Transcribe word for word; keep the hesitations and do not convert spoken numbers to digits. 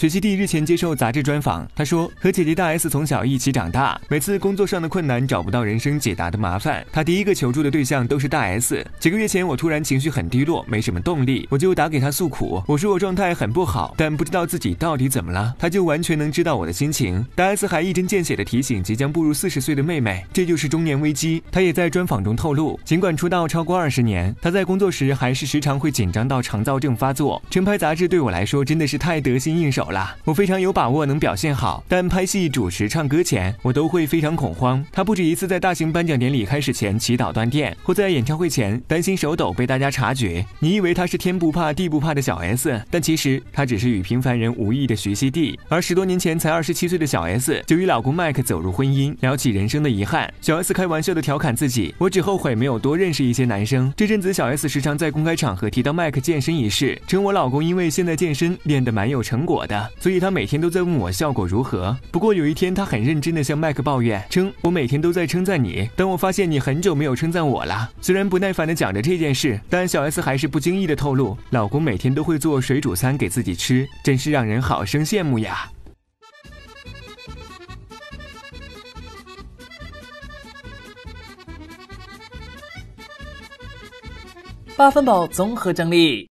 学习弟日前接受杂志专访，他说和姐姐大 S 从小一起长大，每次工作上的困难找不到人生解答的麻烦，他第一个求助的对象都是大 S。几个月前我突然情绪很低落，没什么动力，我就打给他诉苦，我说我状态很不好，但不知道自己到底怎么了，他就完全能知道我的心情。大 S 还一针见血地提醒即将步入四十岁的妹妹，这就是中年危机。他也在专访中透露，尽管出道超过二十年，他在工作时还是时常会紧张到肠躁症发作。晨拍杂志对我来说真的是太得心应手了，我非常有把握能表现好，但拍戏、主持、唱歌前，我都会非常恐慌。他不止一次在大型颁奖典礼开始前祈祷断电，或在演唱会前担心手抖被大家察觉。你以为他是天不怕地不怕的小 S， 但其实他只是与平凡人无异的徐熙娣。而十多年前才二十七岁的小 S 就与老公麦克走入婚姻，聊起人生的遗憾。小 S 开玩笑的调侃自己，我只后悔没有多认识一些男生。这阵子小 S 时常在公开场合提到麦克健身一事，称我老公因为现在健身练得蛮有成果的，所以他每天都在问我效果如何。不过有一天他很认真地向麦克抱怨，称我每天都在称赞你，但我发现你很久没有称赞我了。虽然不耐烦地讲着这件事，但小 S 还是不经意地透露，老公每天都会做水煮餐给自己吃，真是让人好生羡慕呀。 八分饱综合整理。